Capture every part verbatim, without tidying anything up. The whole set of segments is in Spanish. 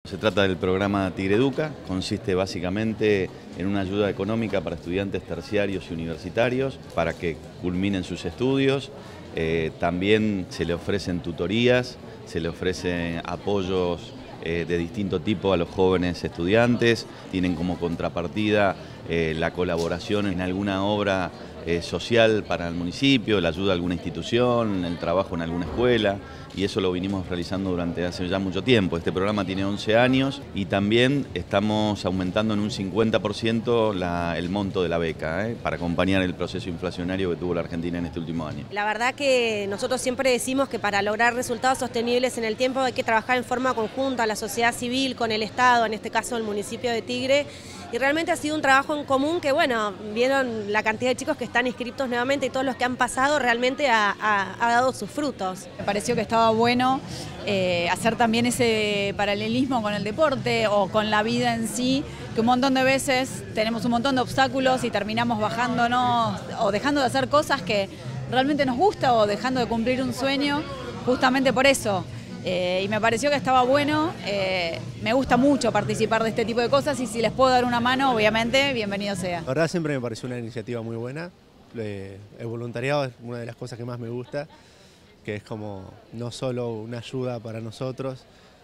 Se trata del programa Tigre Educa, consiste básicamente en una ayuda económica para estudiantes terciarios y universitarios para que culminen sus estudios. Eh, también se le ofrecen tutorías, se le ofrecen apoyos eh, de distinto tipo a los jóvenes estudiantes, tienen como contrapartida eh, la colaboración en alguna obra eh, social para el municipio, la ayuda a alguna institución, el trabajo en alguna escuela, y eso lo vinimos realizando durante hace ya mucho tiempo. Este programa tiene once años y también estamos aumentando en un cincuenta por ciento la, el monto de la beca ¿eh? para acompañar el proceso inflacionario que tuvo la Argentina en este último año. La verdad que nosotros siempre decimos que para lograr resultados sostenibles en el tiempo hay que trabajar en forma conjunta, la sociedad civil con el Estado, en este caso el municipio de Tigre, y realmente ha sido un trabajo en común que, bueno, vieron la cantidad de chicos que están inscritos nuevamente y todos los que han pasado realmente ha, ha, ha dado sus frutos. Me pareció que estaba bueno eh, hacer también ese paralelismo con el deporte o con la vida en sí, que un montón de veces tenemos un montón de obstáculos y terminamos bajándonos o dejando de hacer cosas que realmente nos gusta o dejando de cumplir un sueño justamente por eso. Eh, y me pareció que estaba bueno, eh, me gusta mucho participar de este tipo de cosas y si les puedo dar una mano, obviamente, bienvenido sea. La verdad siempre me pareció una iniciativa muy buena, eh, el voluntariado es una de las cosas que más me gusta, que es como no solo una ayuda para nosotros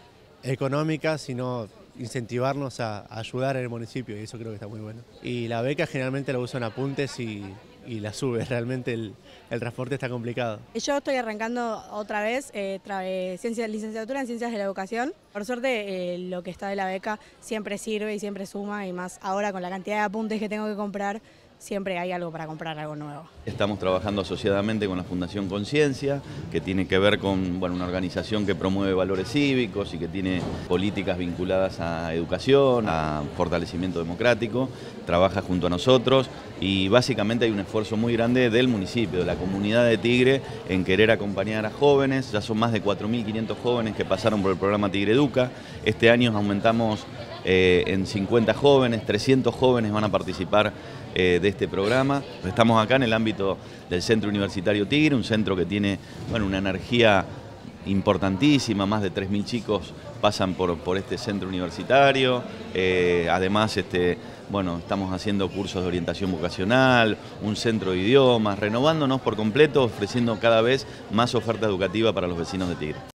económica, sino incentivarnos a, a ayudar en el municipio y eso creo que está muy bueno. Y la beca generalmente la uso en apuntes y, y la sube, realmente el, el transporte está complicado. Yo estoy arrancando otra vez eh, eh, ciencias, licenciatura en Ciencias de la Educación. Por suerte eh, lo que está de la beca siempre sirve y siempre suma y más ahora con la cantidad de apuntes que tengo que comprar, siempre hay algo para comprar algo nuevo. Estamos trabajando asociadamente con la Fundación Conciencia, que tiene que ver con bueno, una organización que promueve valores cívicos y que tiene políticas vinculadas a educación, a fortalecimiento democrático, trabaja junto a nosotros y básicamente hay un esfuerzo muy grande del municipio, de la comunidad de Tigre, en querer acompañar a jóvenes. Ya son más de cuatro mil quinientos jóvenes que pasaron por el programa Tigre Educa. Este año aumentamos eh, en cincuenta jóvenes, trescientos jóvenes van a participar Eh, de este programa. Estamos acá en el ámbito del Centro Universitario Tigre, un centro que tiene bueno, una energía importantísima, más de tres mil chicos pasan por, por este centro universitario, eh, además este, bueno, estamos haciendo cursos de orientación vocacional, un centro de idiomas, renovándonos por completo, ofreciendo cada vez más oferta educativa para los vecinos de Tigre.